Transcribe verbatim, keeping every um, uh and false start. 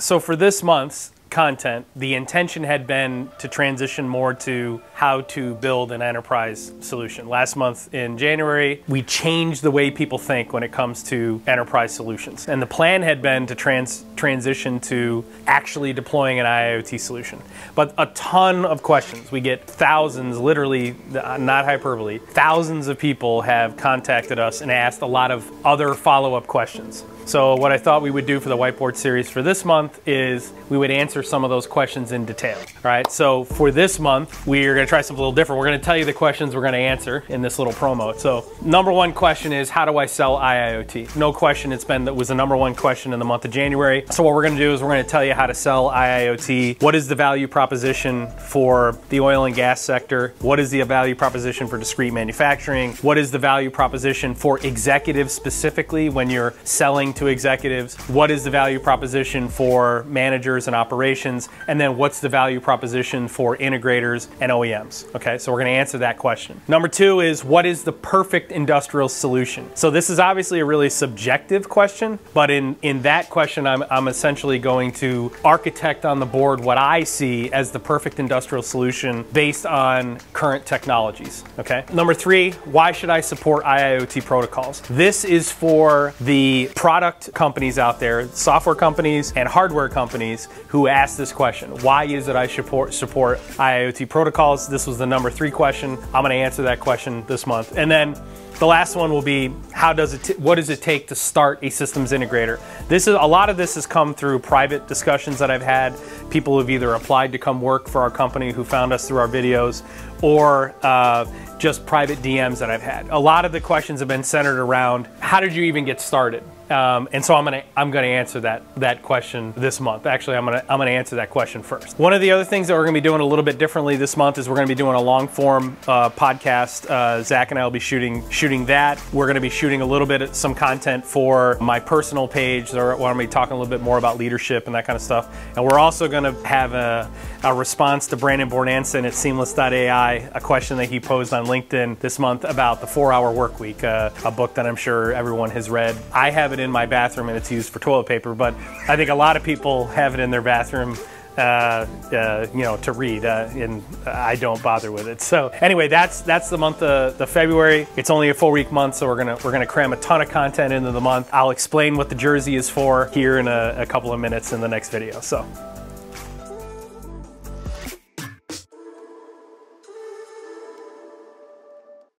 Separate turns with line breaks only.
So for this month's content, the intention had been to transition more to how to build an enterprise solution. Last month in January, we changed the way people think when it comes to enterprise solutions. And the plan had been to trans transition to actually deploying an I I O T solution. But a ton of questions. We get thousands, literally, not hyperbole, thousands of people have contacted us and asked a lot of other follow-up questions. So what I thought we would do for the whiteboard series for this month is we would answer some of those questions in detail. All right, so for this month, we're gonna try something a little different. We're gonna tell you the questions we're gonna answer in this little promo. So number one question is, how do I sell I I O T? No question, it's been, that was the number one question in the month of January. So what we're gonna do is we're gonna tell you how to sell I I O T. What is the value proposition for the oil and gas sector? What is the value proposition for discrete manufacturing? What is the value proposition for executives specifically when you're selling to executives? What is the value proposition for managers and operations? And then what's the value proposition for integrators and O E Ms? Okay, so we're gonna answer that question. Number two is, what is the perfect industrial solution? So this is obviously a really subjective question, but in, in that question, I'm, I'm essentially going to architect on the board what I see as the perfect industrial solution based on current technologies, okay? Number three, why should I support I I O T protocols? This is for the product companies out there, software companies and hardware companies who ask this question. Why is it I support, support I I O T protocols? This was the number three question. I'm gonna answer that question this month. And then the last one will be, how does it, what does it take to start a systems integrator? This is, a lot of this has come through private discussions that I've had. People who've either applied to come work for our company who found us through our videos, or uh, just private D Ms that I've had. A lot of the questions have been centered around, how did you even get started? Um, and so I'm gonna I'm gonna answer that that question this month. Actually, I'm gonna I'm gonna answer that question first. One of the other things that we're gonna be doing a little bit differently this month is we're gonna be doing a long form uh, podcast. Uh, Zach and I will be shooting shooting that. We're gonna be shooting a little bit of some content for my personal page. We're gonna be talking a little bit more about leadership and that kind of stuff. And we're also gonna have a, a response to Brandon Bornanson at Seamless dot A I, a question that he posed on LinkedIn this month about the four hour work week, uh, a book that I'm sure everyone has read. I have it in my bathroom and it's used for toilet paper, but I think a lot of people have it in their bathroom uh, uh, you know, to read, uh, and I don't bother with it. So anyway, that's that's the month of the February. It's only a four week month, so we're gonna we're gonna cram a ton of content into the month. I'll explain what the jersey is for here in a, a couple of minutes in the next video. So.